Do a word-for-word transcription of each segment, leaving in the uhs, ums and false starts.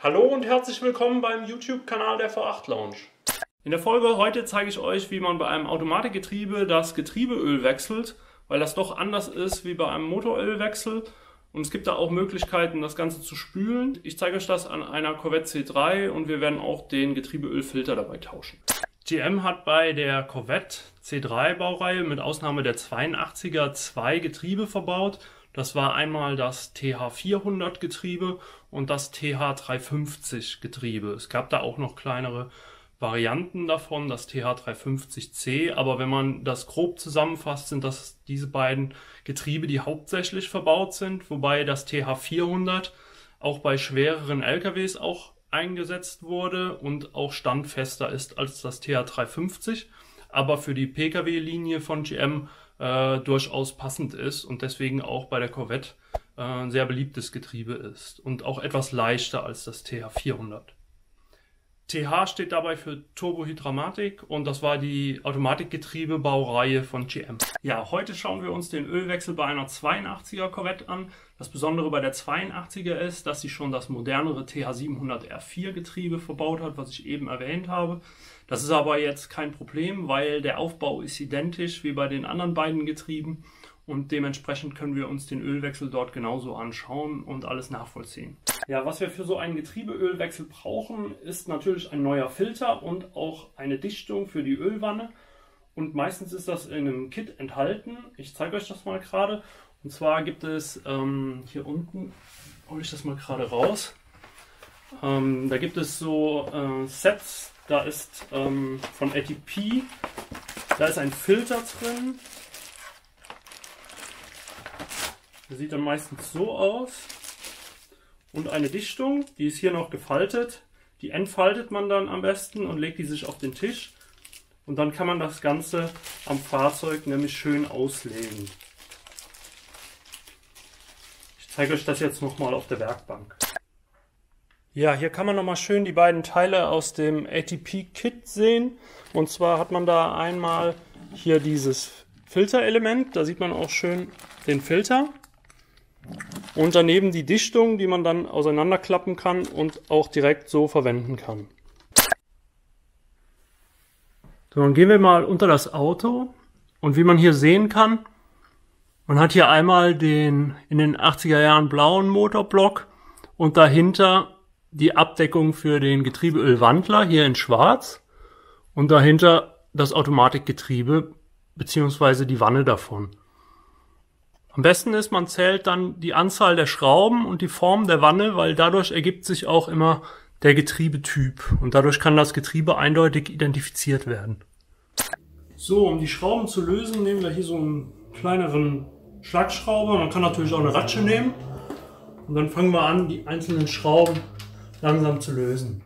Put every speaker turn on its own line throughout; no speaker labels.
Hallo und herzlich willkommen beim YouTube-Kanal der V acht Lounge. In der Folge heute zeige ich euch, wie man bei einem Automatikgetriebe das Getriebeöl wechselt, weil das doch anders ist wie bei einem Motorölwechsel. Und es gibt da auch Möglichkeiten, das Ganze zu spülen. Ich zeige euch das an einer Corvette C drei und wir werden auch den Getriebeölfilter dabei tauschen. G M hat bei der Corvette C drei Baureihe mit Ausnahme der zweiundachtziger zwei Getriebe verbaut. Das war einmal das T H vierhundert Getriebe und das T H dreihundertfünfzig Getriebe. Es gab da auch noch kleinere Varianten davon, das T H dreihundertfünfzig C, aber wenn man das grob zusammenfasst, sind das diese beiden Getriebe, die hauptsächlich verbaut sind, wobei das T H vierhundert auch bei schwereren L K Ws auch eingesetzt wurde und auch standfester ist als das T H dreihundertfünfzig, aber für die P K W-Linie von G M äh, durchaus passend ist und deswegen auch bei der Corvette äh, ein sehr beliebtes Getriebe ist und auch etwas leichter als das T H vierhundert. T H steht dabei für Turbohydramatik und das war die Automatikgetriebebaureihe von G M. Ja, heute schauen wir uns den Ölwechsel bei einer zweiundachtziger Corvette an. Das Besondere bei der zweiundachtziger ist, dass sie schon das modernere T H siebenhundert R vier Getriebe verbaut hat, was ich eben erwähnt habe. Das ist aber jetzt kein Problem, weil der Aufbau ist identisch wie bei den anderen beiden Getrieben und dementsprechend können wir uns den Ölwechsel dort genauso anschauen und alles nachvollziehen. Ja, was wir für so einen Getriebeölwechsel brauchen, ist natürlich ein neuer Filter und auch eine Dichtung für die Ölwanne. Und meistens ist das in einem Kit enthalten. Ich zeige euch das mal gerade. Und zwar gibt es ähm, hier unten, hole ich das mal gerade raus, ähm, da gibt es so äh, Sets, da ist ähm, von A T P, da ist ein Filter drin. Der sieht dann meistens so aus. Und eine Dichtung, die ist hier noch gefaltet. Die entfaltet man dann am besten und legt die sich auf den Tisch. Und dann kann man das Ganze am Fahrzeug nämlich schön auslegen. Ich zeige euch das jetzt nochmal auf der Werkbank. Ja, hier kann man nochmal schön die beiden Teile aus dem A T P-Kit sehen. Und zwar hat man da einmal hier dieses Filterelement. Da sieht man auch schön den Filter. Und daneben die Dichtung, die man dann auseinanderklappen kann und auch direkt so verwenden kann. So, dann gehen wir mal unter das Auto. Und wie man hier sehen kann, man hat hier einmal den in den achtziger Jahren blauen Motorblock und dahinter die Abdeckung für den Getriebeölwandler hier in schwarz und dahinter das Automatikgetriebe bzw. die Wanne davon. Am besten ist, man zählt dann die Anzahl der Schrauben und die Form der Wanne, weil dadurch ergibt sich auch immer der Getriebetyp und dadurch kann das Getriebe eindeutig identifiziert werden. So, um die Schrauben zu lösen, nehmen wir hier so einen kleineren Schlagschrauber. Man kann natürlich auch eine Ratsche nehmen und dann fangen wir an, die einzelnen Schrauben langsam zu lösen.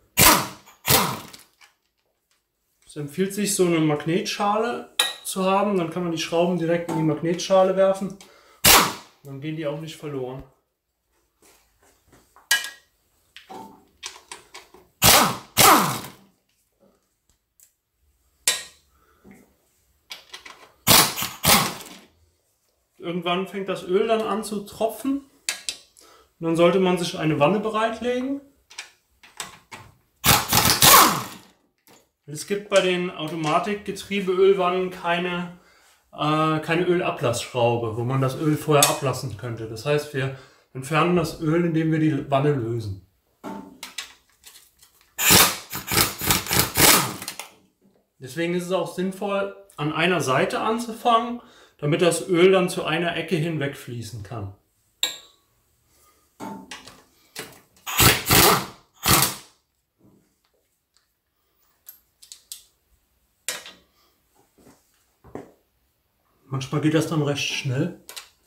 Es empfiehlt sich, so eine Magnetschale zu haben, dann kann man die Schrauben direkt in die Magnetschale werfen, dann gehen die auch nicht verloren. Irgendwann fängt das Öl dann an zu tropfen und dann sollte man sich eine Wanne bereitlegen. Es gibt bei den Automatikgetriebeölwannen keine, äh, keine Ölablassschraube, wo man das Öl vorher ablassen könnte. Das heißt, wir entfernen das Öl, indem wir die Wanne lösen. Deswegen ist es auch sinnvoll, an einer Seite anzufangen, damit das Öl dann zu einer Ecke hin wegfließen kann. Manchmal geht das dann recht schnell.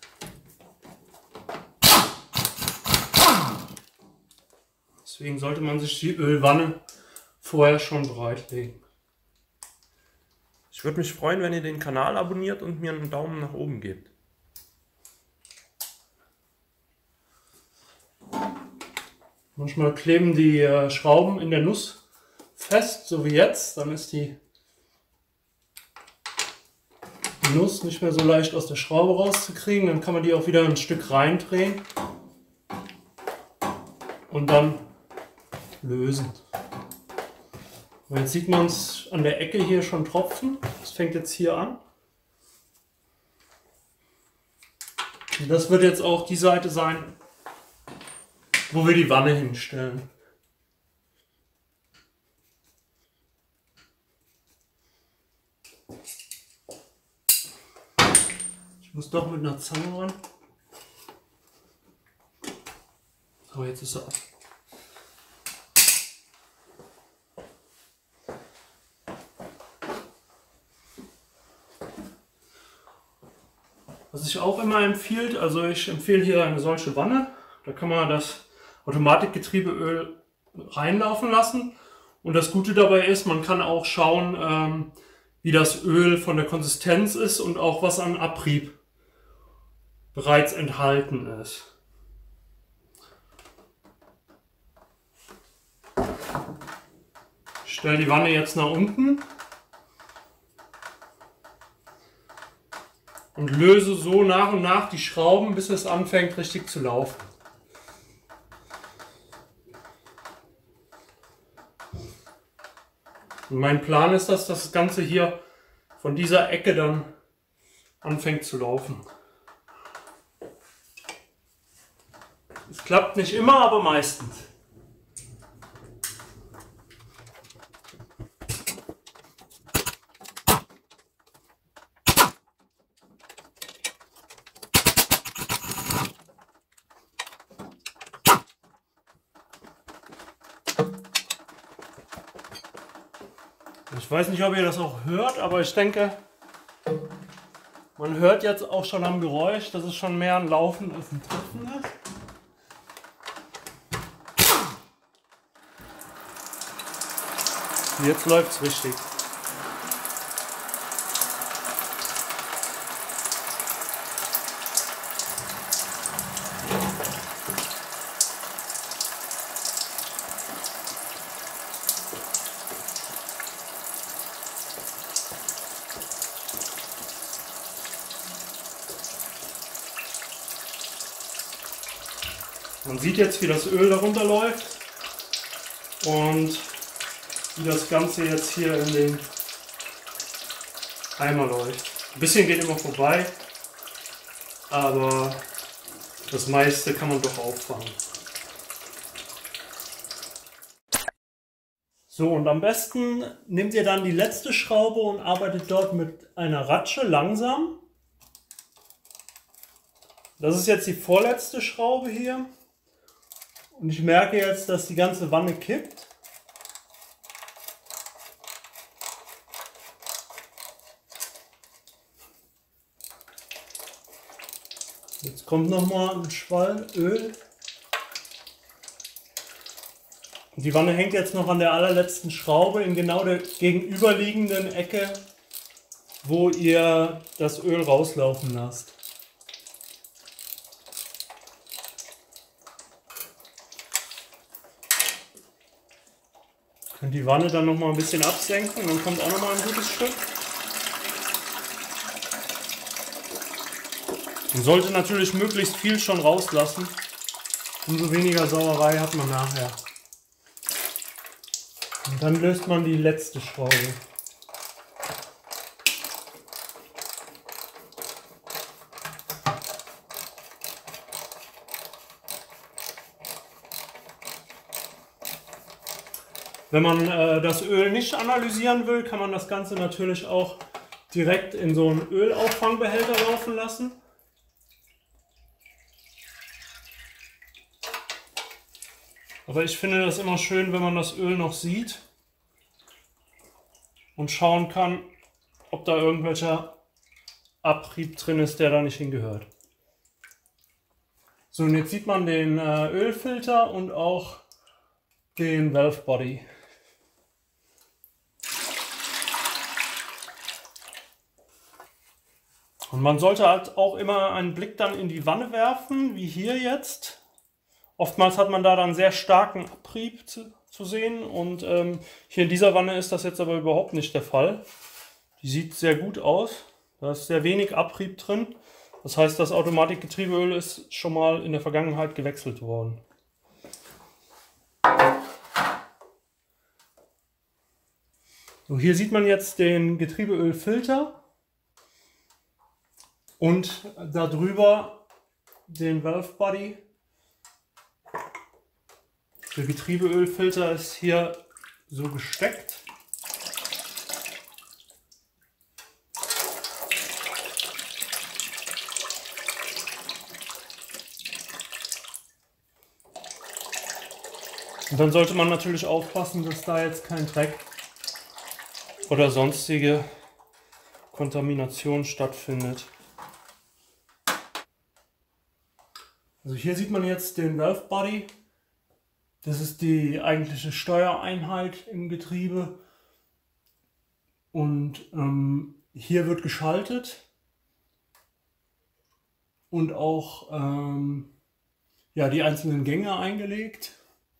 Deswegen sollte man sich die Ölwanne vorher schon bereitlegen. Ich würde mich freuen, wenn ihr den Kanal abonniert und mir einen Daumen nach oben gebt. Manchmal kleben die äh, Schrauben in der Nuss fest, so wie jetzt. Dann ist die Nuss nicht mehr so leicht aus der Schraube rauszukriegen. Dann kann man die auch wieder ein Stück reindrehen. Und dann lösen. Und jetzt sieht man es an der Ecke hier schon tropfen. Das fängt jetzt hier an. Und das wird jetzt auch die Seite sein, wo wir die Wanne hinstellen. Ich muss doch mit einer Zange ran. So, jetzt ist er ab. Was ich auch immer empfiehlt, also ich empfehle hier eine solche Wanne. Da kann man das Automatikgetriebeöl reinlaufen lassen. Und das Gute dabei ist, man kann auch schauen, ähm, wie das Öl von der Konsistenz ist und auch was an Abrieb bereits enthalten ist. Ich stelle die Wanne jetzt nach unten und löse so nach und nach die Schrauben, bis es anfängt richtig zu laufen. Und mein Plan ist, dass das Ganze hier von dieser Ecke dann anfängt zu laufen. Es klappt nicht immer, aber meistens. Ich weiß nicht, ob ihr das auch hört, aber ich denke, man hört jetzt auch schon am Geräusch, dass es schon mehr ein Laufen als ein Tropfen ist. Jetzt läuft es richtig. Man sieht jetzt, wie das Öl darunter läuft und wie das Ganze jetzt hier in den Eimer läuft. Ein bisschen geht immer vorbei, aber das meiste kann man doch auffangen. So, und am besten nehmt ihr dann die letzte Schraube und arbeitet dort mit einer Ratsche langsam. Das ist jetzt die vorletzte Schraube hier. Und ich merke jetzt, dass die ganze Wanne kippt. Jetzt kommt nochmal ein Schwall Öl. Und die Wanne hängt jetzt noch an der allerletzten Schraube in genau der gegenüberliegenden Ecke, wo ihr das Öl rauslaufen lasst. Könnt die Wanne dann noch mal ein bisschen absenken, dann kommt auch noch mal ein gutes Stück. Man sollte natürlich möglichst viel schon rauslassen, umso weniger Sauerei hat man nachher. Und dann löst man die letzte Schraube. Wenn man äh, das Öl nicht analysieren will, kann man das Ganze natürlich auch direkt in so einen Ölauffangbehälter laufen lassen. Aber ich finde das immer schön, wenn man das Öl noch sieht und schauen kann, ob da irgendwelcher Abrieb drin ist, der da nicht hingehört. So, und jetzt sieht man den äh, Ölfilter und auch den Valve Body. Und man sollte halt auch immer einen Blick dann in die Wanne werfen, wie hier jetzt. Oftmals hat man da dann sehr starken Abrieb zu, zu sehen und ähm, hier in dieser Wanne ist das jetzt aber überhaupt nicht der Fall. Die sieht sehr gut aus, da ist sehr wenig Abrieb drin. Das heißt, das Automatikgetriebeöl ist schon mal in der Vergangenheit gewechselt worden. So, hier sieht man jetzt den Getriebeölfilter und darüber den Valve Body. Der Getriebeölfilter ist hier so gesteckt. Und dann sollte man natürlich aufpassen, dass da jetzt kein Dreck oder sonstige Kontamination stattfindet. Also hier sieht man jetzt den Valve Body. Das ist die eigentliche Steuereinheit im Getriebe. Und ähm, hier wird geschaltet und auch ähm, ja, die einzelnen Gänge eingelegt.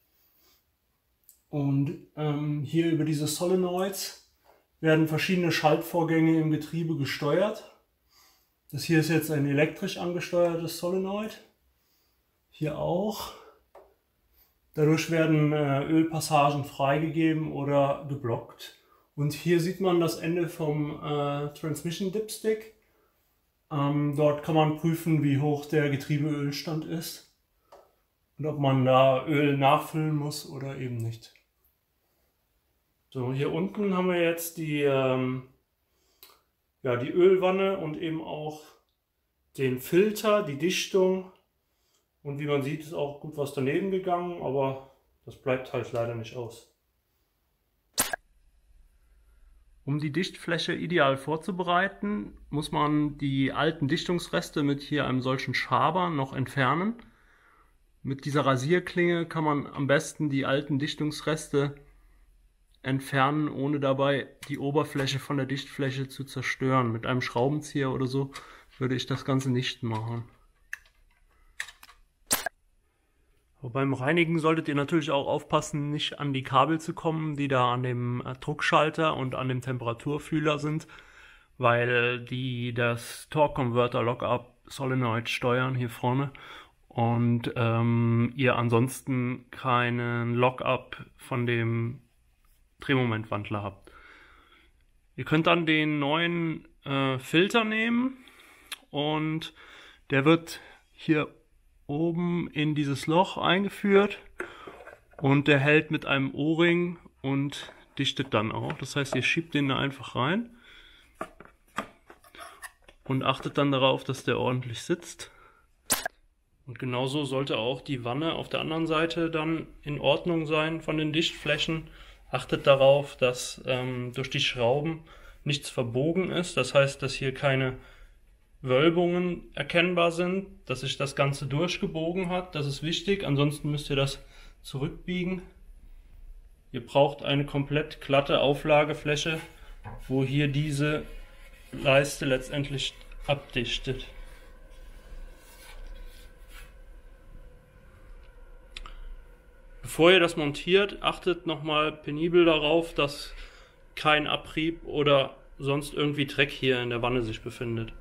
Und ähm, hier über diese Solenoids werden verschiedene Schaltvorgänge im Getriebe gesteuert. Das hier ist jetzt ein elektrisch angesteuertes Solenoid. Hier auch. Dadurch werden äh, Ölpassagen freigegeben oder geblockt. Und hier sieht man das Ende vom äh, Transmission Dipstick. Ähm, dort kann man prüfen, wie hoch der Getriebeölstand ist und ob man da Öl nachfüllen muss oder eben nicht. So, hier unten haben wir jetzt die, ähm, ja, die Ölwanne und eben auch den Filter, die Dichtung. Und wie man sieht, ist auch gut was daneben gegangen, aber das bleibt halt leider nicht aus. Um die Dichtfläche ideal vorzubereiten, muss man die alten Dichtungsreste mit hier einem solchen Schaber noch entfernen. Mit dieser Rasierklinge kann man am besten die alten Dichtungsreste entfernen, ohne dabei die Oberfläche von der Dichtfläche zu zerstören. Mit einem Schraubenzieher oder so würde ich das Ganze nicht machen. Aber beim Reinigen solltet ihr natürlich auch aufpassen, nicht an die Kabel zu kommen, die da an dem Druckschalter und an dem Temperaturfühler sind, weil die das Torque Converter Lockup Solenoid steuern hier vorne und ähm, ihr ansonsten keinen Lockup von dem Drehmomentwandler habt. Ihr könnt dann den neuen äh, Filter nehmen und der wird hier oben in dieses Loch eingeführt und der hält mit einem O-Ring und dichtet dann auch. Das heißt, ihr schiebt den da einfach rein und achtet dann darauf, dass der ordentlich sitzt. Und genauso sollte auch die Wanne auf der anderen Seite dann in Ordnung sein von den Dichtflächen. Achtet darauf, dass ähm, durch die Schrauben nichts verbogen ist. Das heißt, dass hier keine Wölbungen erkennbar sind, dass sich das Ganze durchgebogen hat. Das ist wichtig, ansonsten müsst ihr das zurückbiegen. Ihr braucht eine komplett glatte Auflagefläche, wo hier diese Leiste letztendlich abdichtet. Bevor ihr das montiert, achtet nochmal penibel darauf, dass kein Abrieb oder sonst irgendwie Dreck hier in der Wanne sich befindet.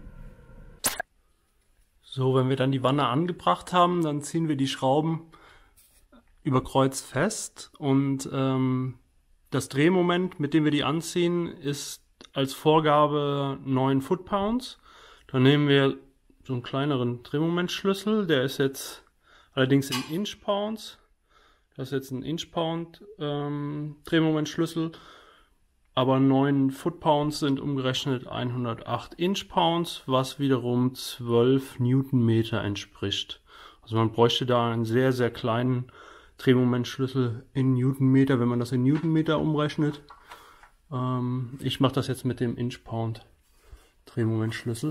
So, wenn wir dann die Wanne angebracht haben, dann ziehen wir die Schrauben über Kreuz fest und ähm, das Drehmoment, mit dem wir die anziehen, ist als Vorgabe neun Foot-Pounds. Dann nehmen wir so einen kleineren Drehmomentschlüssel, der ist jetzt allerdings in Inch-Pounds. Das ist jetzt ein Inch-Pound ähm, Drehmomentschlüssel, aber neun Foot-Pounds sind umgerechnet hundertacht Inch-Pounds, was wiederum zwölf Newtonmeter entspricht. Also man bräuchte da einen sehr, sehr kleinen Drehmomentschlüssel in Newtonmeter, wenn man das in Newtonmeter umrechnet. Ähm, ich mache das jetzt mit dem Inch-Pound Drehmomentschlüssel.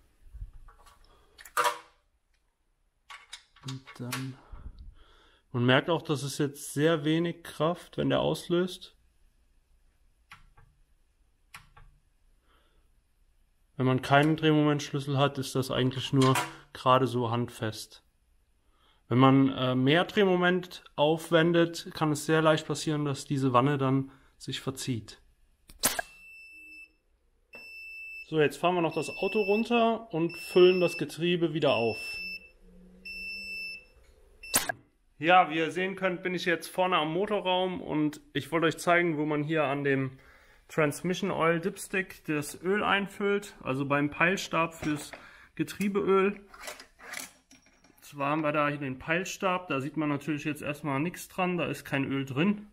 Und dann... Man merkt auch, dass es jetzt sehr wenig Kraft, wenn der auslöst. Wenn man keinen Drehmomentschlüssel hat, ist das eigentlich nur gerade so handfest. Wenn man äh, mehr Drehmoment aufwendet, kann es sehr leicht passieren, dass diese Wanne dann sich verzieht. So, jetzt fahren wir noch das Auto runter und füllen das Getriebe wieder auf. Ja, wie ihr sehen könnt, bin ich jetzt vorne am Motorraum und ich wollte euch zeigen, wo man hier an dem Transmission Oil Dipstick das Öl einfüllt, also beim Peilstab fürs Getriebeöl. Zwar haben wir da hier den Peilstab, da sieht man natürlich jetzt erstmal nichts dran, da ist kein Öl drin.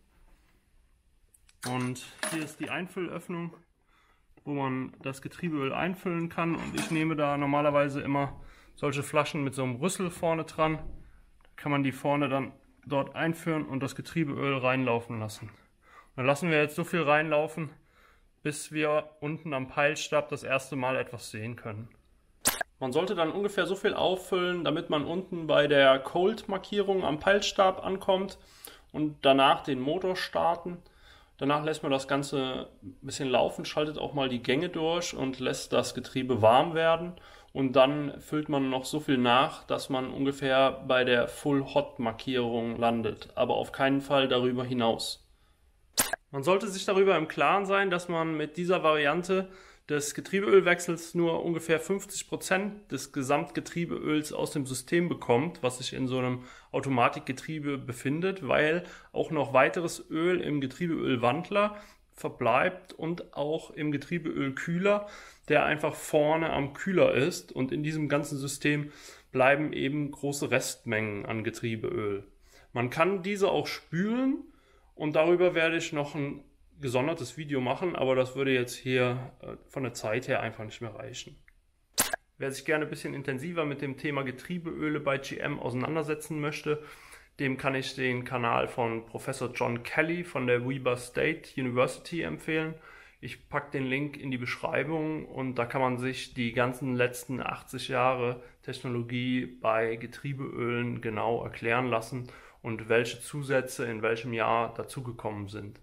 Und hier ist die Einfüllöffnung, wo man das Getriebeöl einfüllen kann. Und ich nehme da normalerweise immer solche Flaschen mit so einem Rüssel vorne dran. Da kann man die vorne dann dort einführen und das Getriebeöl reinlaufen lassen. Dann lassen wir jetzt so viel reinlaufen, bis wir unten am Peilstab das erste Mal etwas sehen können. Man sollte dann ungefähr so viel auffüllen, damit man unten bei der Cold-Markierung am Peilstab ankommt und danach den Motor starten. Danach lässt man das Ganze ein bisschen laufen, schaltet auch mal die Gänge durch und lässt das Getriebe warm werden. Und dann füllt man noch so viel nach, dass man ungefähr bei der Full-Hot-Markierung landet, aber auf keinen Fall darüber hinaus. Man sollte sich darüber im Klaren sein, dass man mit dieser Variante des Getriebeölwechsels nur ungefähr fünfzig Prozent des Gesamtgetriebeöls aus dem System bekommt, was sich in so einem Automatikgetriebe befindet, weil auch noch weiteres Öl im Getriebeölwandler verbleibt und auch im Getriebeölkühler, der einfach vorne am Kühler ist, und in diesem ganzen System bleiben eben große Restmengen an Getriebeöl. Man kann diese auch spülen und darüber werde ich noch ein gesondertes Video machen, aber das würde jetzt hier äh, von der Zeit her einfach nicht mehr reichen. Wer sich gerne ein bisschen intensiver mit dem Thema Getriebeöle bei G M auseinandersetzen möchte, dem kann ich den Kanal von Professor John Kelly von der Weber State University empfehlen. Ich packe den Link in die Beschreibung und da kann man sich die ganzen letzten achtzig Jahre Technologie bei Getriebeölen genau erklären lassen und welche Zusätze in welchem Jahr dazugekommen sind.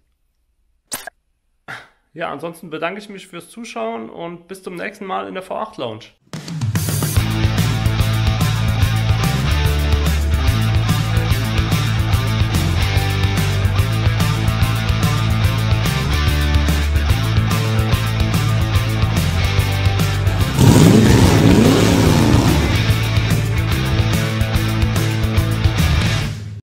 Ja, ansonsten bedanke ich mich fürs Zuschauen und bis zum nächsten Mal in der V acht Lounge.